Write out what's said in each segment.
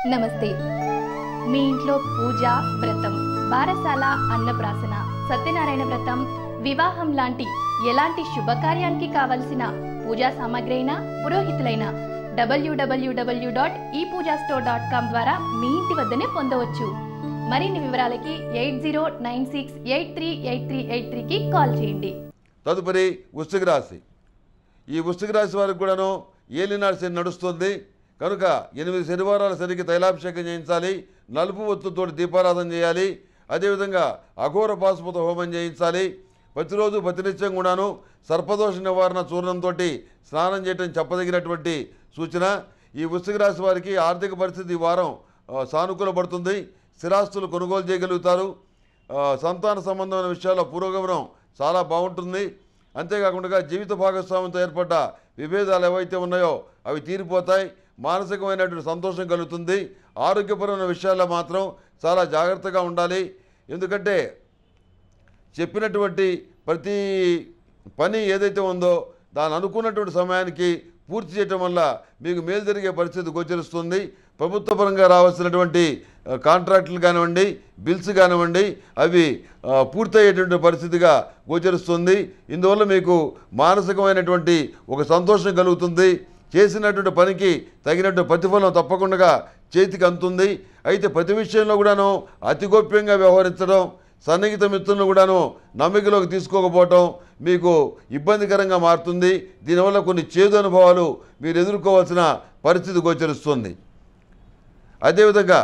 నమస్తే. మీ ఇంట్లో పూజ, వ్రతం, బారసాల, అన్నప్రాసన, సత్యనారాయణ వ్రతం, వివాహం లాంటి ఎలాంటి శుభకార్యానికి కావలసిన పూజా సామాగ్రి అయినా పురోహితులైన www.epoojastore.com ద్వారా మీ ఇంటి వద్దనే పొందవచ్చు. మరిన్ని వివరాలకి 8096838383కి కాల్ చేయండి. తదుపరి వృశ్చిక రాశి. ఈ వృశ్చిక రాశి వారికి కూడాను ఏలినాడు శని నడుస్తుంది కనుక 8 శనివారాల శనికి తైలాభిషేకం చేయించాలి, నలుపు ఒత్తుతో దీపారాధన చేయాలి, అదేవిధంగా అఘోర పాశుపత హోమం చేయించాలి. ప్రతిరోజు ప్రతినిత్యం కూడాను సర్పదోష నివారణ చూర్ణంతో స్నానం చేయటం చెప్పదగినటువంటి సూచన. ఈ వృశ్చిక రాశి వారికి ఆర్థిక పరిస్థితి ఈ వారం సానుకూలపడుతుంది. స్థిరాస్తులు కొనుగోలు చేయగలుగుతారు. సంతాన సంబంధమైన విషయాల్లో పురోగమనం చాలా బాగుంటుంది. అంతేకాకుండా జీవిత భాగస్వామ్యంతో ఏర్పడ్డ విభేదాలు ఏవైతే ఉన్నాయో అవి తీరిపోతాయి. మానసికమైనటువంటి సంతోషం కలుగుతుంది. ఆరోగ్యపరమైన విషయాల్లో మాత్రం చాలా జాగ్రత్తగా ఉండాలి. ఎందుకంటే చెప్పినటువంటి ప్రతి పని ఏదైతే ఉందో దాని అనుకున్నటువంటి సమయానికి పూర్తి చేయటం వల్ల మీకు మేలు జరిగే పరిస్థితి గోచరిస్తుంది. ప్రభుత్వపరంగా రావాల్సినటువంటి కాంట్రాక్టులు కానివ్వండి, బిల్స్ కానివ్వండి, అవి పూర్తయ్యేటువంటి పరిస్థితిగా గోచరిస్తుంది. ఇందువల్ల మీకు మానసికమైనటువంటి ఒక సంతోషం కలుగుతుంది. చేసినటువంటి పనికి తగినట్టు ప్రతిఫలం తప్పకుండా చేతికి అందుతుంది. అయితే ప్రతి విషయంలో కూడాను అతి గోప్యంగా వ్యవహరించడం, సన్నిహిత మిత్రులను కూడాను నమ్మికలోకి తీసుకోకపోవటం మీకు ఇబ్బందికరంగా మారుతుంది. దీనివల్ల కొన్ని చేదు అనుభవాలు మీరు ఎదుర్కోవాల్సిన పరిస్థితి గోచరిస్తుంది. అదేవిధంగా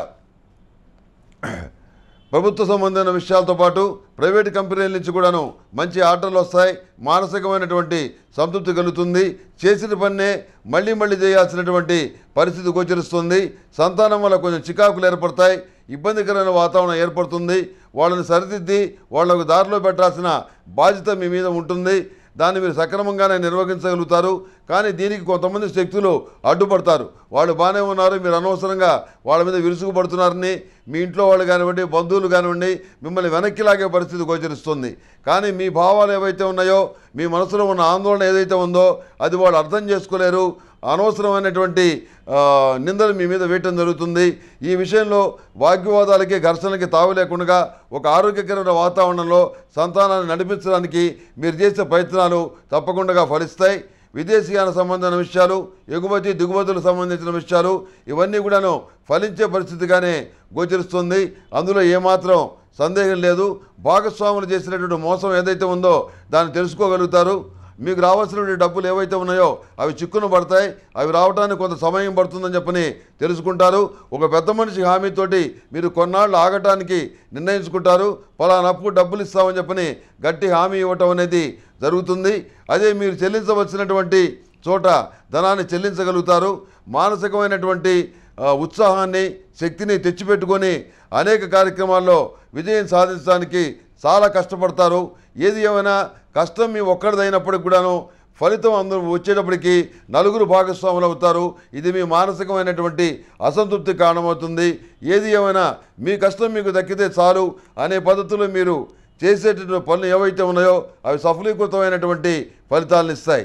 ప్రభుత్వ సంబంధమైన విషయాలతో పాటు ప్రైవేటు కంపెనీల నుంచి కూడాను మంచి ఆర్డర్లు వస్తాయి. మానసికమైనటువంటి సంతృప్తి కలుగుతుంది. చేసిన పన్నే మళ్ళీ చేయాల్సినటువంటి పరిస్థితి గోచరిస్తుంది. సంతానం వల్ల కొంచెం చికాకులు ఏర్పడతాయి. ఇబ్బందికరమైన వాతావరణం ఏర్పడుతుంది. వాళ్ళని సరిదిద్ది వాళ్లకు దారిలో పెట్టాల్సిన బాధ్యత మీ మీద ఉంటుంది. దాన్ని మీరు సక్రమంగానే నిర్వహించగలుగుతారు. కానీ దీనికి కొంతమంది శక్తులు అడ్డుపడతారు. వాళ్ళు బాగానే ఉన్నారు, మీరు అనవసరంగా వాళ్ళ మీద విరుసుకుపడుతున్నారని మీ ఇంట్లో వాళ్ళు కానివ్వండి, బంధువులు కానివ్వండి మిమ్మల్ని వెనక్కి లాగే పరిస్థితి గోచరిస్తుంది. కానీ మీ భావాలు ఏవైతే ఉన్నాయో, మీ మనసులో ఉన్న ఆందోళన ఏదైతే ఉందో అది వాళ్ళు అర్థం చేసుకోలేరు. అనవసరమైనటువంటి నిందలు మీ మీద వేయటం జరుగుతుంది. ఈ విషయంలో వాగ్వివాదాలకి, ఘర్షణలకి తావు లేకుండా ఒక ఆరోగ్యకరమైన వాతావరణంలో సంతానాన్ని నడిపించడానికి మీరు చేసే ప్రయత్నాలు తప్పకుండా ఫలిస్తాయి. విదేశీయాన సంబంధమైన విషయాలు, ఎగుమతి దిగుమతులకు సంబంధించిన విషయాలు ఇవన్నీ కూడాను ఫలించే పరిస్థితిగానే గోచరిస్తుంది. అందులో ఏమాత్రం సందేహం లేదు. భాగస్వాములు చేసినటువంటి మోసం ఏదైతే ఉందో దాన్ని తెలుసుకోగలుగుతారు. మీకు రావాల్సినటువంటి డబ్బులు ఏవైతే ఉన్నాయో అవి చిక్కున పడతాయి. అవి రావడానికి కొంత సమయం పడుతుందని చెప్పని తెలుసుకుంటారు. ఒక పెద్ద మనిషి హామీతోటి మీరు కొన్నాళ్ళు ఆగటానికి నిర్ణయించుకుంటారు. పలానప్పుడు డబ్బులు ఇస్తామని చెప్పని గట్టి హామీ ఇవ్వటం అనేది జరుగుతుంది. అదే మీరు చెల్లించవలసినటువంటి చోట ధనాన్ని చెల్లించగలుగుతారు. మానసికమైనటువంటి ఉత్సాహాన్ని, శక్తిని తెచ్చిపెట్టుకొని అనేక కార్యక్రమాల్లో విజయం సాధించడానికి చాలా కష్టపడతారు. ఏది ఏమైనా కష్టం మీ ఒక్కడిదైనప్పటికి కూడాను ఫలితం అందరూ వచ్చేటప్పటికి నలుగురు భాగస్వాములు అవుతారు. ఇది మీ మానసికమైనటువంటి అసంతృప్తి కారణమవుతుంది. ఏది ఏమైనా మీ కష్టం మీకు దక్కితే చాలు అనే పద్ధతిలో మీరు చేసేటటువంటి పనులు ఏవైతే ఉన్నాయో అవి సఫలీకృతమైనటువంటి ఫలితాలను ఇస్తాయి.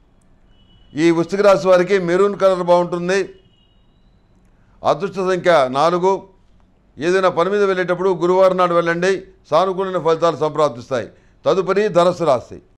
ఈ వృశ్చిక రాశి వారికి మెరూన్ కలర్ బాగుంటుంది. అదృష్ట సంఖ్య 4. ఏదైనా పని మీద వెళ్ళేటప్పుడు గురువారం నాడు వెళ్ళండి. సానుకూలమైన ఫలితాలు సంప్రాప్తిస్తాయి. తదుపరి ధనుస్సు రాశి.